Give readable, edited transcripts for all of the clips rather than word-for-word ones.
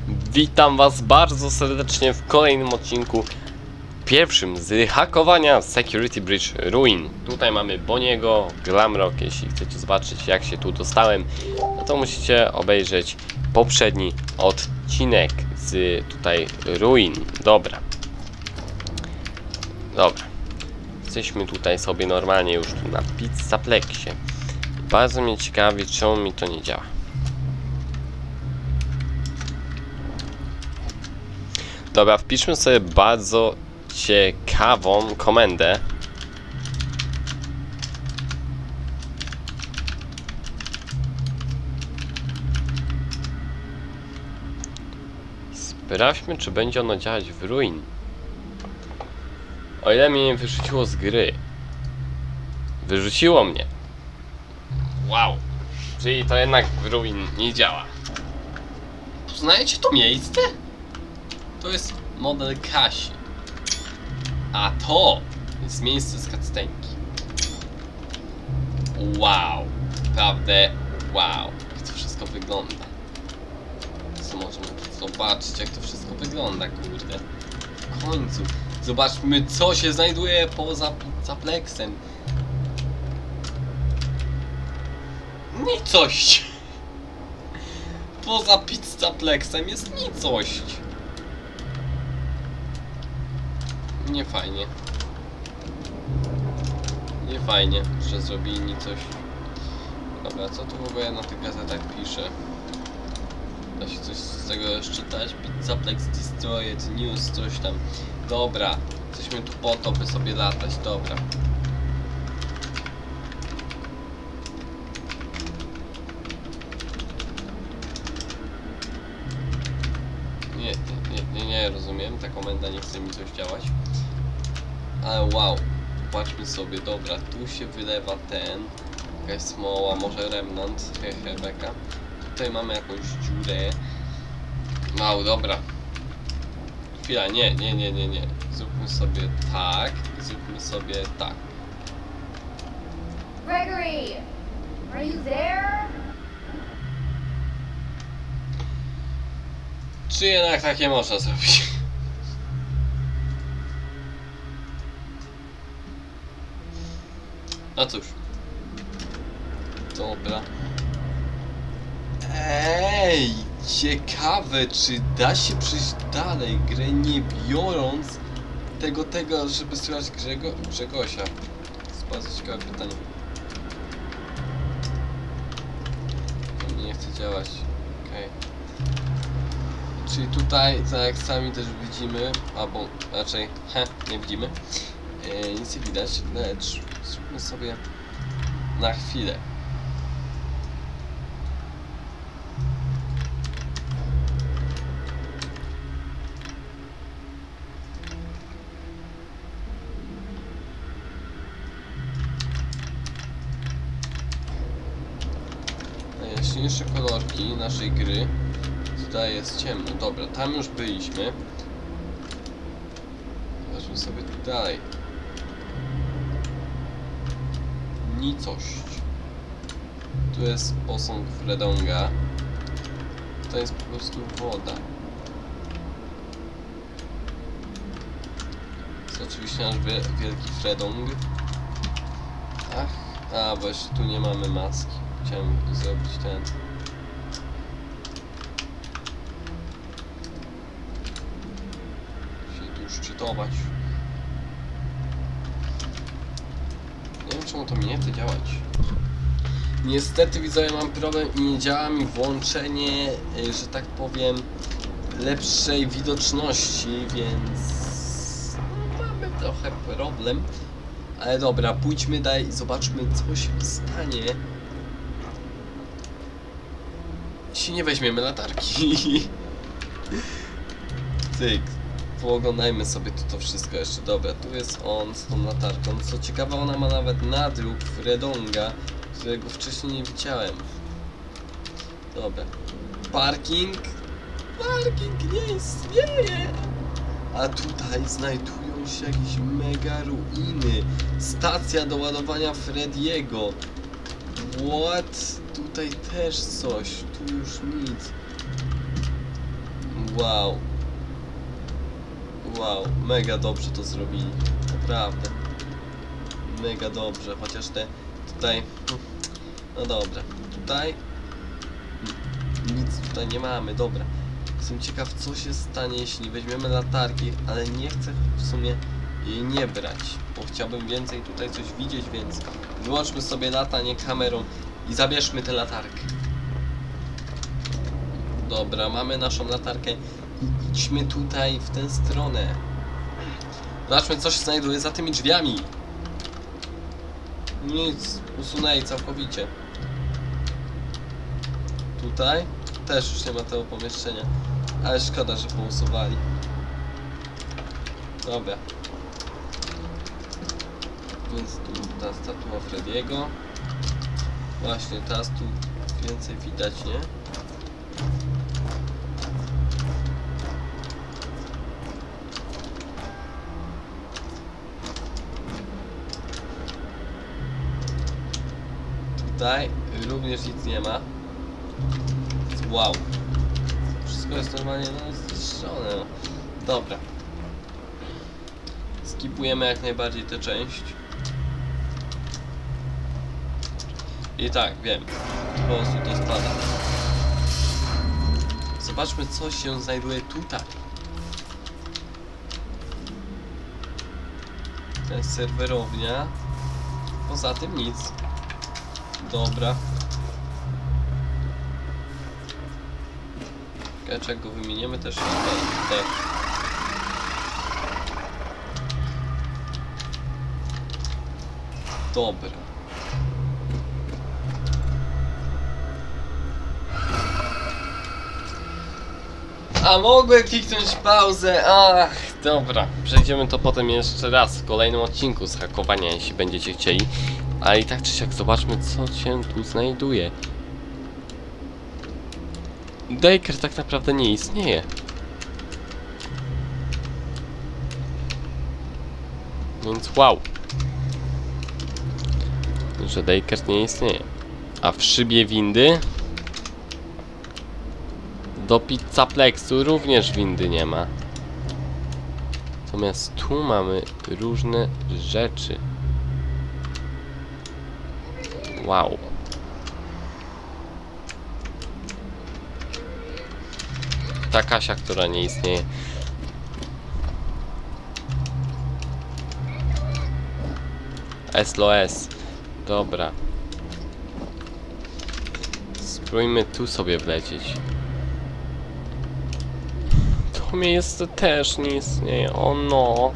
Witam was bardzo serdecznie w kolejnym odcinku, pierwszym z hakowania Security Breach Ruin. Tutaj mamy Boniego, Glamrock. Jeśli chcecie zobaczyć, jak się tu dostałem, no to musicie obejrzeć poprzedni odcinek z tutaj Ruin. Dobra. Jesteśmy tutaj sobie normalnie już tu na Pizzaplexie. Bardzo mnie ciekawi, czemu mi to nie działa. Dobra, wpiszmy sobie bardzo ciekawą komendę. Sprawdźmy, czy będzie ono działać w Ruin. O ile mnie nie wyrzuciło z gry. Wyrzuciło mnie. Wow. Czyli to jednak w Ruin nie działa. Poznajecie to miejsce? To jest model Kasi. A to jest miejsce z cutscenki. Wow. Naprawdę wow. Jak to wszystko wygląda. Co możemy zobaczyć, jak to wszystko wygląda, kurde. W końcu. Zobaczmy, co się znajduje poza Pizzaplexem. Nicość. Poza Pizzaplexem jest nicość. Nie fajnie. Nie fajnie, że zrobili coś. Dobra, co tu w ogóle na tych gazetach pisze? Da się coś z tego jeszcze czytać? Pizzaplex Destroyed News, coś tam. Dobra, jesteśmy tu po to, by sobie latać, dobra. Nie rozumiem, ta komenda nie chce mi coś działać. Ale wow, patrzmy sobie, dobra, tu się wylewa ten, jakaś smoła, może remnant, hehe, beka. Tutaj mamy jakąś dziurę. Wow, dobra. Chwila, nie. Zróbmy sobie tak, zróbmy sobie tak. Gregory, are you there? Czy jednak takie można zrobić? No cóż. Dobra. Ej, ciekawe, czy da się przejść dalej grę, nie biorąc tego, żeby słychać Grzegosia. To jest bardzo ciekawe pytanie. To nie chce działać. Okej. Czyli tutaj, tak jak sami też widzimy, albo raczej, nie widzimy, nic nie widać, lecz zróbmy sobie na chwilę. Najjaśniejsze kolorki naszej gry. Tutaj jest ciemno. Dobra, tam już byliśmy. Zobaczmy sobie tu dalej. Nicość. Tu jest posąg Fredonga. To jest po prostu woda. Jest oczywiście nasz wielki Fredong. A właśnie tu nie mamy maski. Chciałem zrobić ten. Szczytować. Nie wiem, czemu to mi nie chce działać. Niestety, widzowie, mam problem i nie działa mi włączenie, że tak powiem, lepszej widoczności, więc no, mamy trochę problem. Ale dobra, pójdźmy dalej i zobaczmy, co się stanie, jeśli nie weźmiemy latarki. Cyk. Pooglądajmy sobie to wszystko jeszcze. Dobra, tu jest on z tą latarką. Co ciekawe, ona ma nawet nadruk Fredonga, którego wcześniej nie widziałem. Dobra. Parking nie istnieje. A tutaj znajdują się jakieś mega ruiny. Stacja do ładowania Frediego. What? Tutaj też coś. Tu już nic. Wow. Wow, mega dobrze to zrobili. Naprawdę. Mega dobrze, chociaż te tutaj... No dobra, tutaj... Nic tutaj nie mamy, dobra. Jestem ciekaw, co się stanie, jeśli weźmiemy latarki, ale nie chcę w sumie jej nie brać, bo chciałbym więcej tutaj coś widzieć, więc wyłączmy sobie latanie kamerą i zabierzmy tę latarkę. Dobra, mamy naszą latarkę i idźmy tutaj w tę stronę. Zobaczmy, co się znajduje za tymi drzwiami. Nic, usunęli całkowicie. Tutaj też już nie ma tego pomieszczenia, ale szkoda, że pousuwali. Dobra. Więc tu ta statua Frediego. Właśnie, teraz tu więcej widać, nie? Tutaj również nic nie ma. Wow. Wszystko jest normalnie zniszczone. No. Dobra. Skipujemy jak najbardziej tę część. I tak, wiem. Po prostu to spada. Zobaczmy, co się znajduje tutaj. To jest serwerownia. Poza tym nic. Dobra. Czego wymieniemy też tutaj. Dobra. A mogłem kliknąć pauzę. Ach, dobra. Przejdziemy to potem jeszcze raz w kolejnym odcinku z hakowania, jeśli będziecie chcieli. Ale i tak czy siak zobaczmy, co się tu znajduje. Daycare tak naprawdę nie istnieje. Więc wow. Że Daycare nie istnieje. A w szybie windy do Pizzaplexu również windy nie ma. Natomiast tu mamy różne rzeczy. Wow. Ta Kasia, która nie istnieje. SLOS. Dobra. Spróbujmy tu sobie wlecieć. To miejsce też nie istnieje. O no.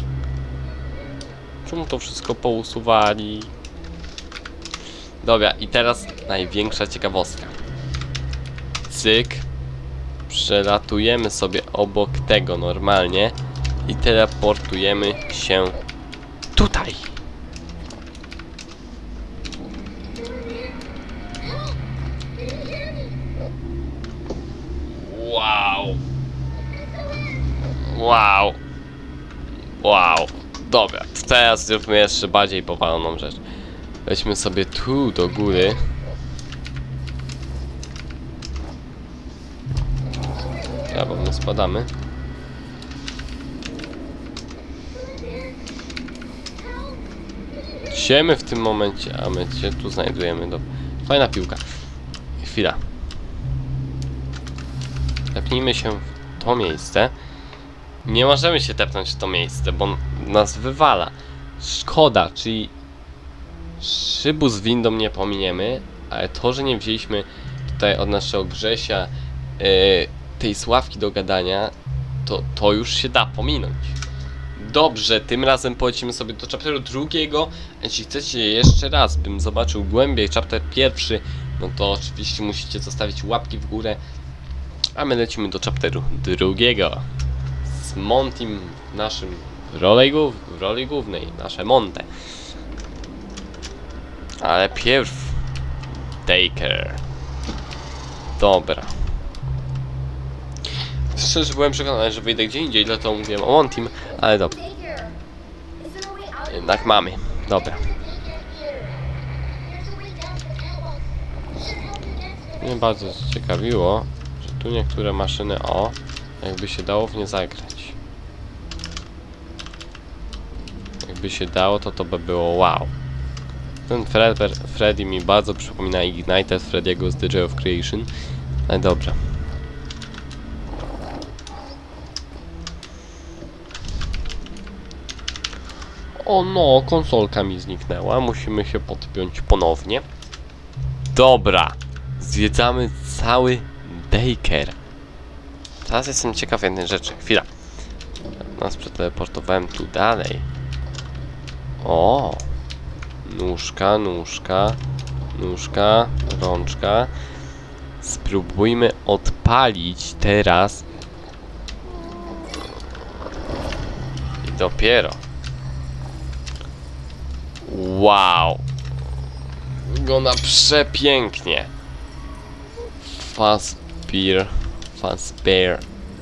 Czemu to wszystko pousuwali? Dobra, i teraz największa ciekawostka. Cyk. Przelatujemy sobie obok tego normalnie i teleportujemy się tutaj. Wow. Wow. Wow. Dobra, teraz zróbmy jeszcze bardziej powaloną rzecz. Weźmy sobie tu do góry. Ja, bo my spadamy. Siemy w tym momencie, a my się tu znajdujemy. Dobra. Fajna piłka. Chwila. Tepnijmy się w to miejsce. Nie możemy się tepnąć w to miejsce, bo nas wywala. Szkoda, czyli szybu z windą nie pominiemy, ale to, że nie wzięliśmy tutaj od naszego Grzesia tej sławki do gadania, to już się da pominąć. Dobrze, tym razem polecimy sobie do chapteru drugiego. Jeśli chcecie jeszcze raz, bym zobaczył głębiej chapter pierwszy, no to oczywiście musicie zostawić łapki w górę. A my lecimy do chapteru drugiego. Z Montym w naszym w roli głównej, nasze Monte. Ale pierw Daycare. Dobra. Szczerze byłem przekonany, że wyjdę gdzie indziej, dlatego mówiłem o Montym, ale dobra. Jednak mamy. Dobra. Mnie bardzo ciekawiło, że tu niektóre maszyny, o, Jakby się dało w nie zagrać. Jakby się dało, to by było wow. Ten Freddy mi bardzo przypomina Ignited Freddy'ego z The Joy of Creation. Ale dobrze. O no, konsolka mi zniknęła. Musimy się podpiąć ponownie. Dobra. Zwiedzamy cały daycare. Teraz jestem ciekaw jednej rzeczy. Chwila. Nas przeteleportowałem tu dalej. O! Nóżka, nóżka, nóżka, rączka. Spróbujmy odpalić teraz. I dopiero. Wow! Wygląda przepięknie. Fazbear.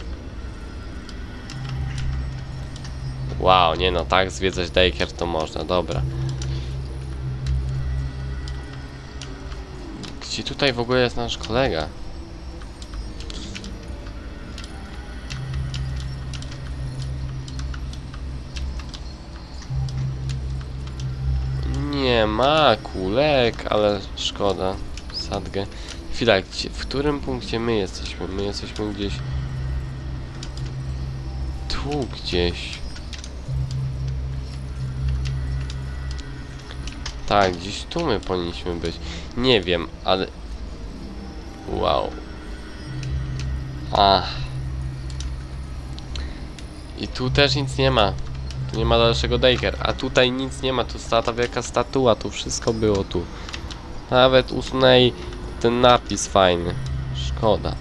Wow, nie no, tak zwiedzać daycare to można, dobra. Gdzie tutaj w ogóle jest nasz kolega? Nie ma kulek, ale szkoda. Sadgę. Chwila, w którym punkcie my jesteśmy? My jesteśmy gdzieś... Tu gdzieś. Tak, gdzieś tu my powinniśmy być. Nie wiem, ale... Wow. I tu też nic nie ma. Tu nie ma dalszego daycare. A tutaj nic nie ma. Tu stała ta wielka statua. Tu wszystko było tu. Nawet usunęli ten napis fajny. Szkoda.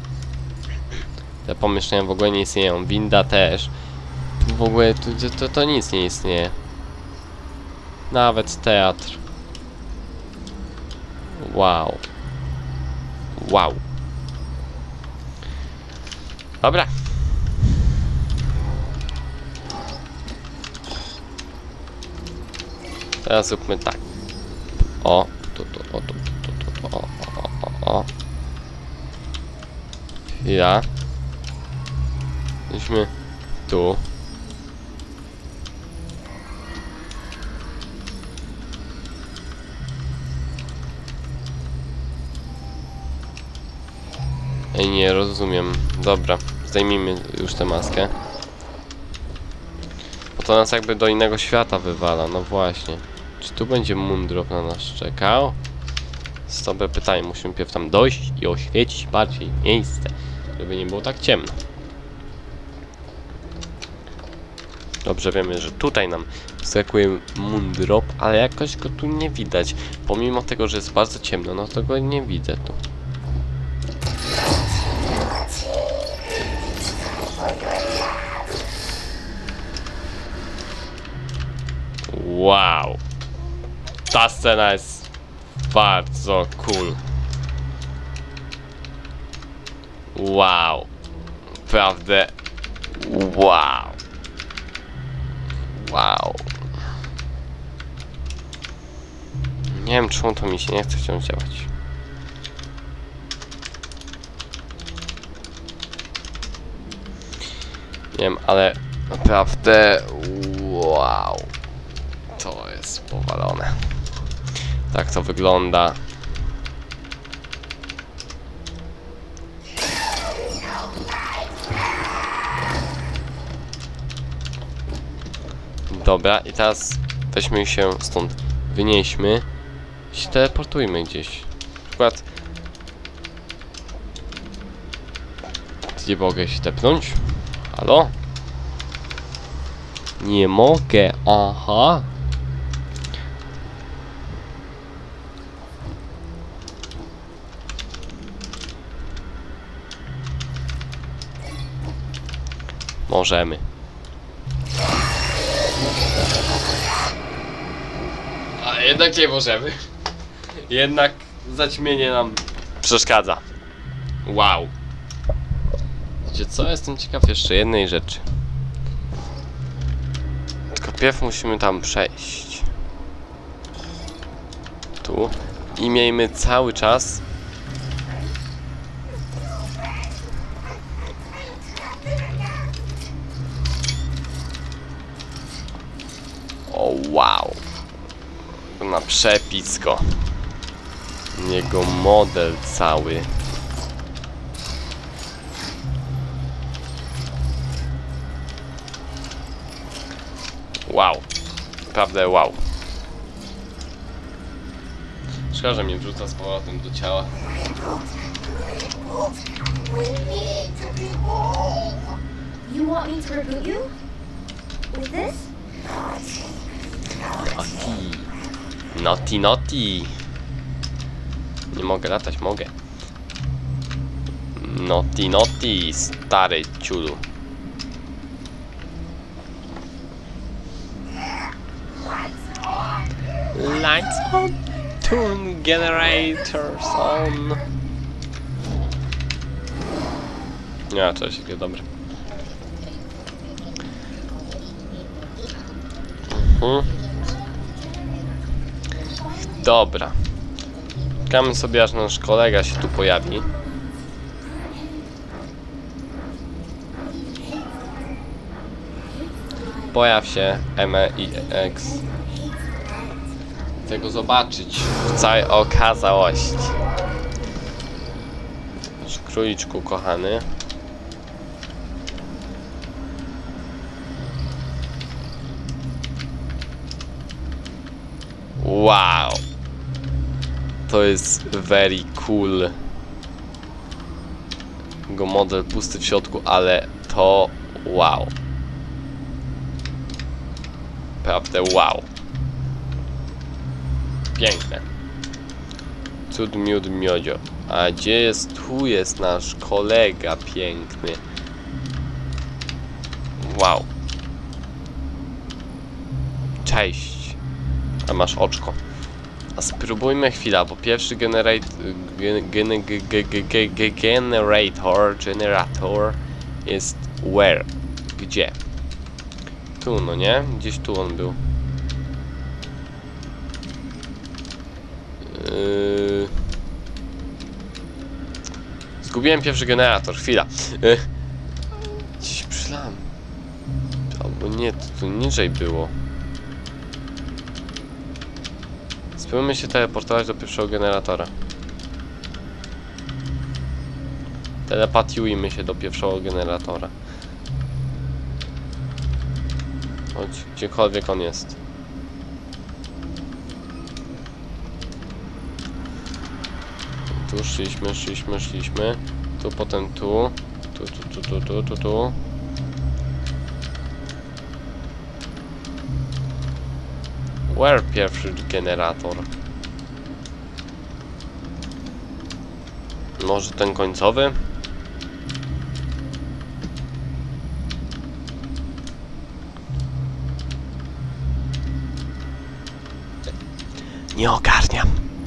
Te pomieszczenia w ogóle nie istnieją. Winda też. Tu w ogóle to nic nie istnieje. Nawet teatr. Wow. Wow. Dobra. Teraz zróbmy tak. O, o. Ja. Jesteśmy tu. Ej, nie rozumiem. Dobra, zdejmijmy już tę maskę. Bo to nas jakby do innego świata wywala, no właśnie. Czy tu będzie Moondrop na nas czekał? Z dobre pytanie, musimy pierw tam dojść i oświecić bardziej miejsce, żeby nie było tak ciemno. Dobrze wiemy, że tutaj nam skakuje Moondrop, ale jakoś go tu nie widać. Pomimo tego, że jest bardzo ciemno, no to go nie widzę tu. Wow. Ta scena jest bardzo cool. Wow. Prawdę. Wow. Wow. Nie wiem, czemu to mi się nie chce wciąż działać. Nie wiem, ale naprawdę wow. To jest powalone. Tak to wygląda. Dobra, i teraz weźmy się stąd, wynieśmy i się teleportujmy gdzieś. Na przykład... Gdzie mogę się tepnąć? Halo? Nie mogę, aha. Możemy. A jednak nie możemy. Jednak zaćmienie nam przeszkadza. Wow. Wiecie co? Jestem ciekaw jeszcze jednej rzeczy. Tylko pierw musimy tam przejść. Tu. I miejmy cały czas... Wow. Na przepisko. Jego model cały. Wow. Naprawdę wow. Szkoda, że mnie wrzuca z powrotem do ciała. You want me to reboot you? With this? Naughty, naughty. Nie mogę latać, mogę. Naughty, naughty, stary ciulu. Lights on. Turn generators on. Ja, to jest dobre. Dobra. Czekamy sobie, aż nasz kolega się tu pojawi. Pojaw się, MEX. Chcę go zobaczyć w całej okazałości. Króliczku kochany. Wow. To jest very cool. Jego model pusty w środku, ale to wow. Prawdę wow. Piękne. Cud miód miodzio. A gdzie jest? Tu jest nasz kolega piękny. Wow. Cześć. A masz oczko. A spróbujmy chwila, bo pierwszy generator jest where? Gdzie? Tu, no nie? Gdzieś tu on był. Zgubiłem pierwszy generator, chwila. Gdzieś przylałem. Albo nie, to tu niżej było. Spróbujmy się teleportować do pierwszego generatora. Telepatiujmy się do pierwszego generatora. Chodź, gdziekolwiek on jest. Tu szliśmy. Tu, potem tu. Tu. Where pierwszy generator? Może ten końcowy? Nie ogarniam.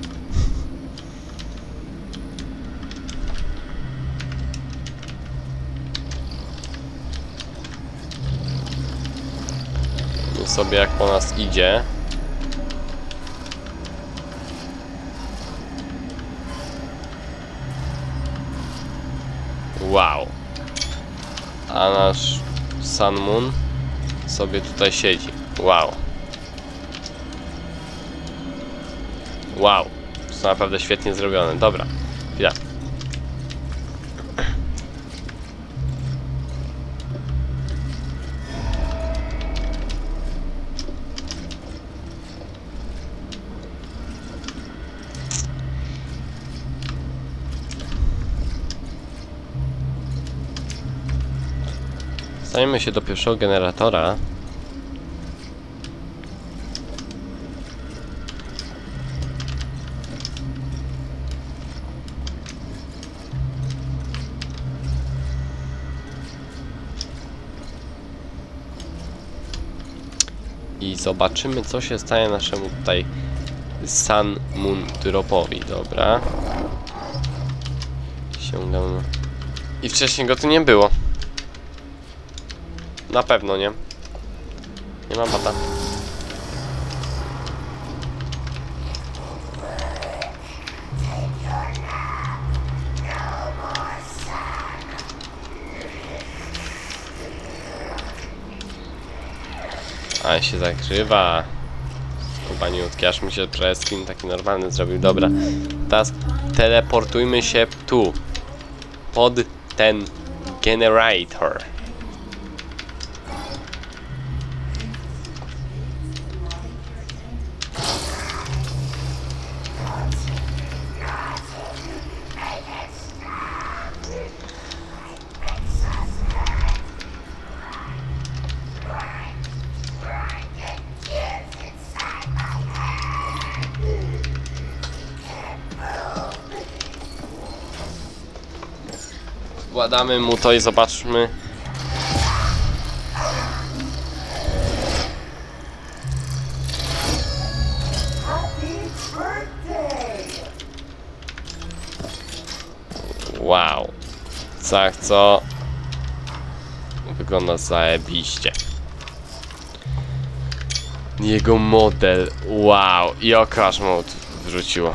My sobie jak po nas idzie. Wow. A nasz Sun Moon sobie tutaj siedzi. Wow. Wow. To jest naprawdę świetnie zrobione. Dobra. Chwila. Dostajemy się do pierwszego generatora. I zobaczymy, co się stanie naszemu tutaj Sun Moon Dropowi. Dobra. Sięgam. I wcześniej go tu nie było. Na pewno nie. Nie mam bata. A się zakrywa. skubaniutki, aż mi się preskin taki normalny zrobił. Dobra, teraz teleportujmy się tu, pod ten generator. Wkładamy mu to i zobaczmy. Wow. Tak, co? Wygląda zajebiście. Jego model. Wow. I Crash Mode wrzuciło.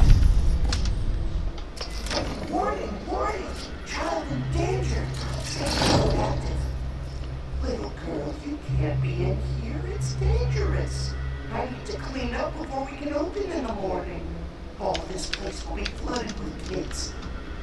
Can't be in here, it's dangerous. I need to clean up before we can open in the morning. All this place will be flooded with kids.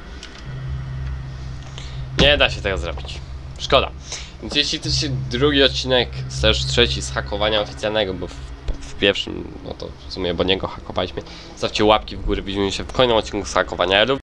Nie da się tego zrobić. Szkoda. Więc jeśli chcecie drugi odcinek, też trzeci z hakowania oficjalnego, bo w pierwszym, no to w sumie, bo niego hakowaliśmy, zostawcie łapki w górę, widzimy się w kolejnym odcinku z hakowania.